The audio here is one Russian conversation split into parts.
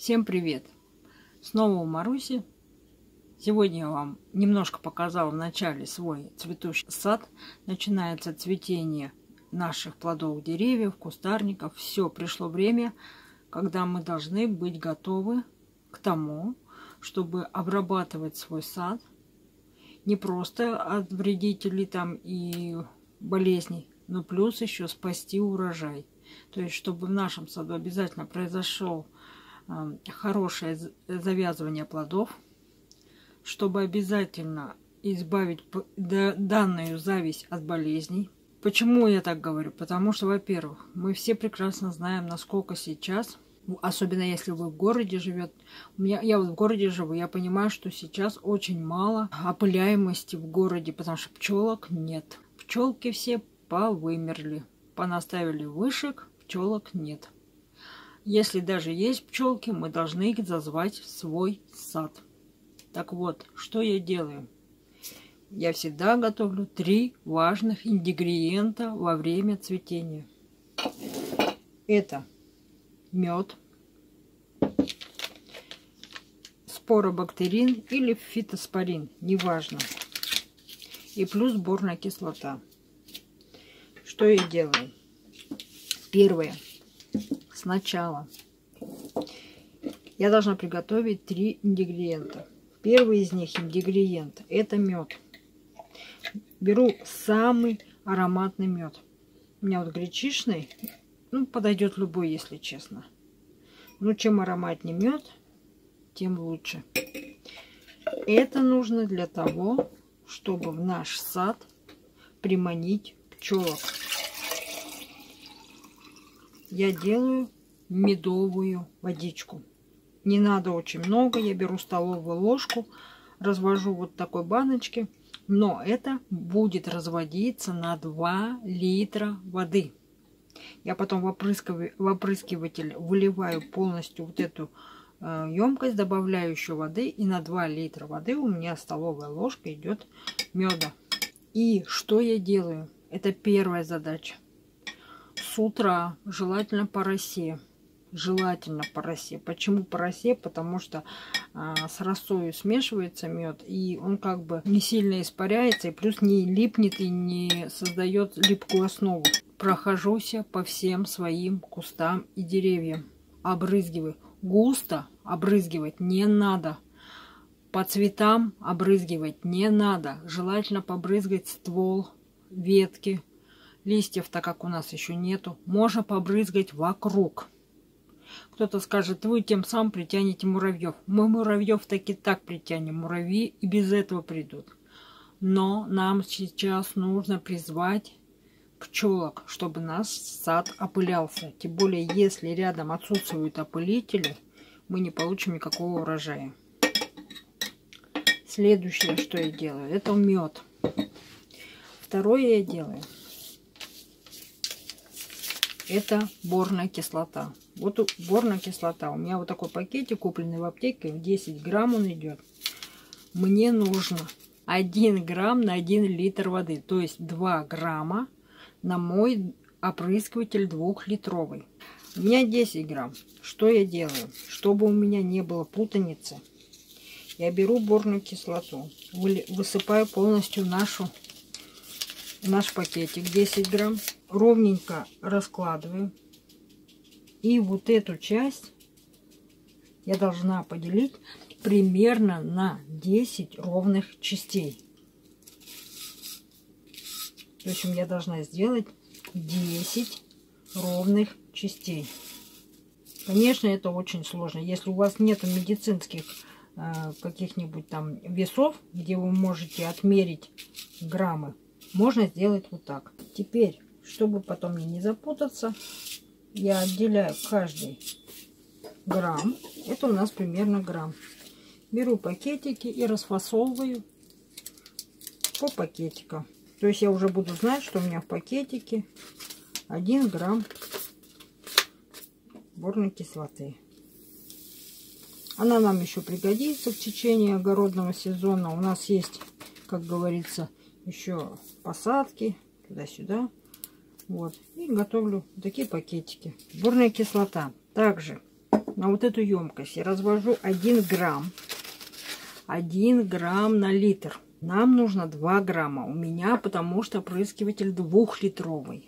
Всем привет! Снова у Маруси. Сегодня я вам немножко показала в начале свой цветущий сад. Начинается цветение наших плодовых деревьев, кустарников. Все, пришло время, когда мы должны быть готовы к тому, чтобы обрабатывать свой сад. Не просто от вредителей там и болезней, но плюс еще спасти урожай. То есть, чтобы в нашем саду обязательно произошел хорошее завязывание плодов, чтобы обязательно избавить данную зависть от болезней. Почему я так говорю? Потому что, во-первых, мы все прекрасно знаем, насколько сейчас, особенно если вы в городе живете, я вот в городе живу, я понимаю, что сейчас очень мало опыляемости в городе, потому что пчелок нет. Пчелки все повымерли, понаставили вышек, пчелок нет. Если даже есть пчелки, мы должны их зазвать в свой сад. Так вот, что я делаю? Я всегда готовлю 3 важных ингредиента во время цветения. Это мед, споробактерин или фитоспорин, неважно. И плюс борная кислота. Что я делаю? Первое. Сначала я должна приготовить 3 ингредиента. Первый из них ингредиент — это мед. Беру самый ароматный мед. У меня вот гречишный, подойдет любой, если честно. Но чем ароматнее мед, тем лучше. Это нужно для того, чтобы в наш сад приманить пчелок. Я делаю медовую водичку. Не надо очень много. Я беру столовую ложку, развожу вот в такой баночке. Но это будет разводиться на 2 литра воды. Я потом в опрыскиватель выливаю полностью вот эту емкость, добавляю еще воды. И на 2 литра воды у меня столовая ложка идет меда. И что я делаю? Это первая задача. С утра, желательно по росе. Желательно по росе. Почему по росе? Потому что с росою смешивается мед, и он как бы не сильно испаряется, и плюс не липнет и не создает липкую основу. Прохожусь по всем своим кустам и деревьям. Обрызгиваю. Густо обрызгивать не надо. По цветам обрызгивать не надо. Желательно побрызгать ствол, ветки. Листьев, так как у нас еще нету, можно побрызгать вокруг. Кто-то скажет, вы тем самым притянете муравьев. Мы муравьев таки так притянем. Муравьи и без этого придут. Но нам сейчас нужно призвать пчелок, чтобы наш сад опылялся. Тем более, если рядом отсутствуют опылители, мы не получим никакого урожая. Следующее, что я делаю, это мед. Второе я делаю. Это борная кислота. Вот борная кислота. У меня вот такой пакетик, купленный в аптеке. В 10 грамм он идет. Мне нужно 1 грамм на 1 литр воды. То есть 2 грамма на мой опрыскиватель 2-литровый. У меня 10 грамм. Что я делаю? Чтобы у меня не было путаницы, я беру борную кислоту. Высыпаю полностью наш пакетик 10 грамм. Ровненько раскладываю. И вот эту часть я должна поделить примерно на 10 ровных частей. В общем, я должна сделать 10 ровных частей. Конечно, это очень сложно. Если у вас нет медицинских каких-нибудь там весов, где вы можете отмерить граммы, можно сделать вот так. Теперь, чтобы потом мне не запутаться, я отделяю каждый грамм. Это у нас примерно грамм. Беру пакетики и расфасовываю по пакетикам. То есть я уже буду знать, что у меня в пакетике 1 грамм борной кислоты. Она нам еще пригодится в течение огородного сезона. У нас есть, как говорится, еще посадки туда-сюда. Вот. И готовлю такие пакетики. Борная кислота. Также на вот эту емкость я развожу 1 грамм. 1 грамм на литр. Нам нужно 2 грамма у меня, потому что опрыскиватель 2-литровый.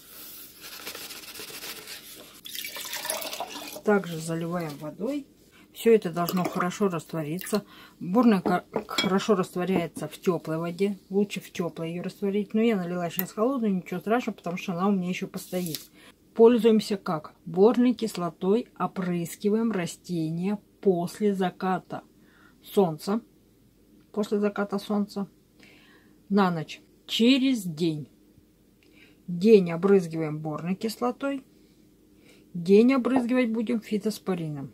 Также заливаем водой. Все это должно хорошо раствориться. Борная хорошо растворяется в теплой воде. Лучше в теплой ее растворить. Но я налила сейчас холодную, ничего страшного, потому что она у меня еще постоит. Пользуемся как? Борной кислотой опрыскиваем растения после заката солнца. После заката солнца. На ночь. Через день. День обрызгиваем борной кислотой. День обрызгивать будем фитоспорином.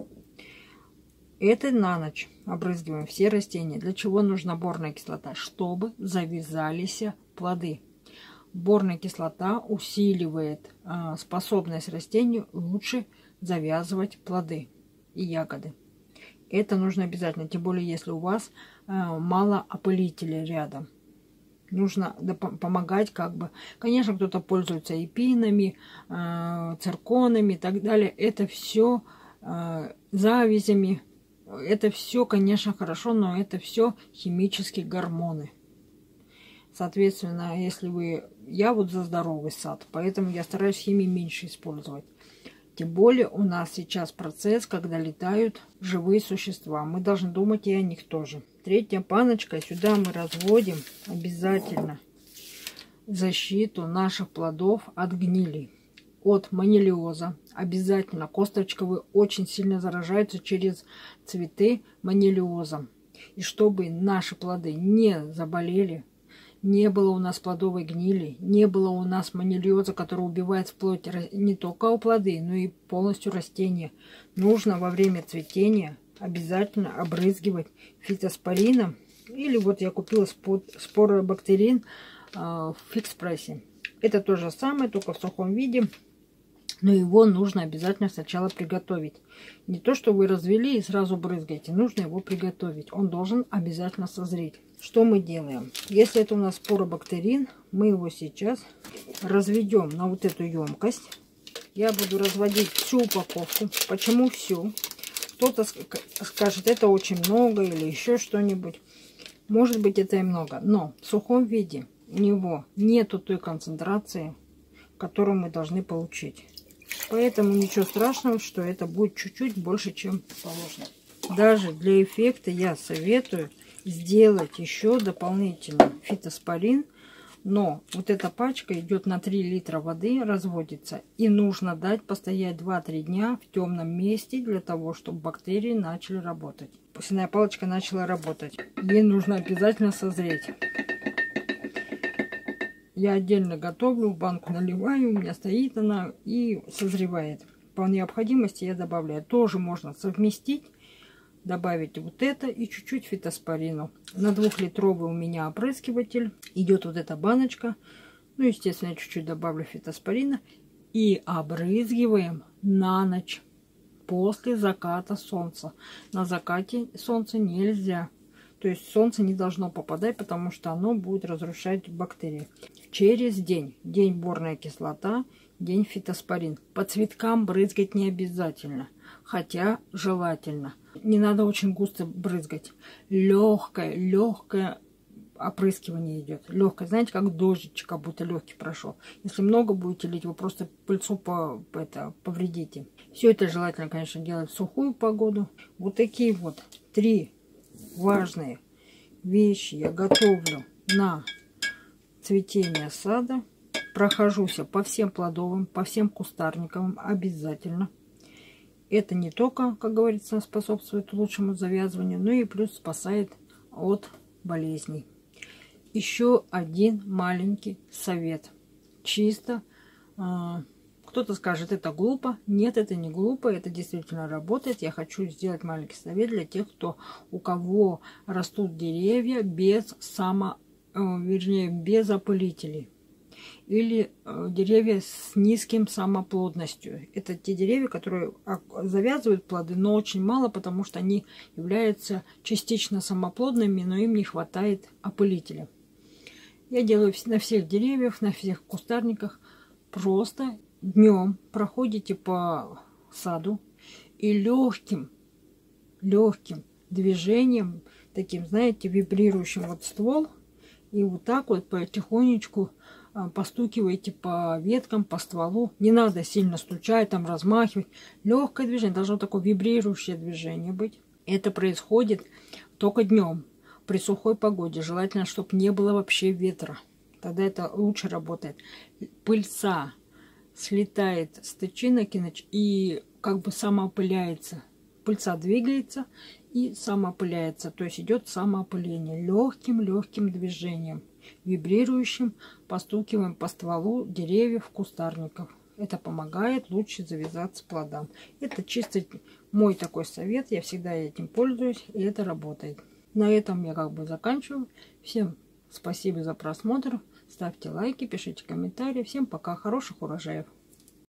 Это на ночь обрызгиваем все растения. Для чего нужна борная кислота? Чтобы завязались плоды. Борная кислота усиливает способность растению лучше завязывать плоды и ягоды. Это нужно обязательно, тем более если у вас мало опылителей рядом. Нужно помогать как бы. Конечно, кто-то пользуется эпинами, цирконами и так далее. Это все завязями. Это все, конечно, хорошо, но это все химические гормоны. Соответственно, если вы... Я вот за здоровый сад, поэтому я стараюсь химии меньше использовать. Тем более у нас сейчас процесс, когда летают живые существа. Мы должны думать и о них тоже. Третья баночка. Сюда мы разводим обязательно защиту наших плодов от гнили. От манилиоза. Обязательно. Косточковые очень сильно заражаются через цветы манилиозом. И чтобы наши плоды не заболели, не было у нас плодовой гнили, не было у нас манилиоза, который убивает вплоть не только у плоды, но и полностью растения. Нужно во время цветения обязательно обрызгивать фитоспорином. Или вот я купила споробактерин в фикс-прайсе. Это то же самое, только в сухом виде. Но его нужно обязательно сначала приготовить. Не то, что вы развели и сразу брызгаете. Нужно его приготовить. Он должен обязательно созреть. Что мы делаем? Если это у нас споробактерин, мы его сейчас разведем на вот эту емкость. Я буду разводить всю упаковку. Почему всю? Кто-то скажет, это очень много или еще что-нибудь. Может быть, это и много. Но в сухом виде у него нету той концентрации, которую мы должны получить. Поэтому ничего страшного, что это будет чуть-чуть больше, чем положено. Даже для эффекта я советую сделать еще дополнительно фитоспорин. Но вот эта пачка идет на 3 литра воды, разводится. И нужно дать постоять 2-3 дня в темном месте, для того, чтобы бактерии начали работать. Посевная палочка начала работать. Ей нужно обязательно созреть. Я отдельно готовлю, в банку наливаю, у меня стоит она и созревает. По необходимости я добавляю. Тоже можно совместить, добавить вот это и чуть-чуть фитоспорину. На 2-литровый у меня опрыскиватель идет вот эта баночка. Ну, естественно, я чуть-чуть добавлю фитоспорина. И обрызгиваем на ночь после заката солнца. На закате солнца нельзя. То есть солнце не должно попадать, потому что оно будет разрушать бактерии. Через день. День борная кислота, день фитоспорин. По цветкам брызгать не обязательно. Хотя желательно. Не надо очень густо брызгать. Легкое опрыскивание идет. Легкое. Знаете, как дождичек, как будто легкий прошел. Если много будете лить, вы просто пыльцу повредите. Все это желательно, конечно, делать в сухую погоду. Вот такие вот 3 важные вещи я готовлю на цветение сада. Прохожусь по всем плодовым, по всем кустарниковым обязательно. Это не только, как говорится, способствует лучшему завязыванию, но и плюс спасает от болезней. Еще один маленький совет. Чисто кто-то скажет, это глупо. Нет, это не глупо, это действительно работает. Я хочу сделать маленький совет для тех, у кого растут деревья без без опылителей. Или деревья с низким самоплодностью. Это те деревья, которые завязывают плоды, но очень мало, потому что они являются частично самоплодными, но им не хватает опылителя. Я делаю на всех деревьях, на всех кустарниках. Просто днем проходите по саду и легким движением, таким, знаете, вибрирующим вот ствол, и вот так вот потихонечку постукиваете по веткам, по стволу. Не надо сильно стучать, там размахивать. Легкое движение, должно такое вибрирующее движение быть. Это происходит только днем, при сухой погоде. Желательно, чтобы не было вообще ветра. Тогда это лучше работает. Пыльца слетает с тычинок и как бы самоопыляется. Пыльца двигается и самоопыляется. То есть идет самоопыление легким движением, вибрирующим, постукиваем по стволу деревьев, кустарников. Это помогает лучше завязаться плодам. Это чисто мой такой совет. Я всегда этим пользуюсь, и это работает. На этом я как бы заканчиваю. Всем спасибо за просмотр. Ставьте лайки, пишите комментарии. Всем пока. Хороших урожаев.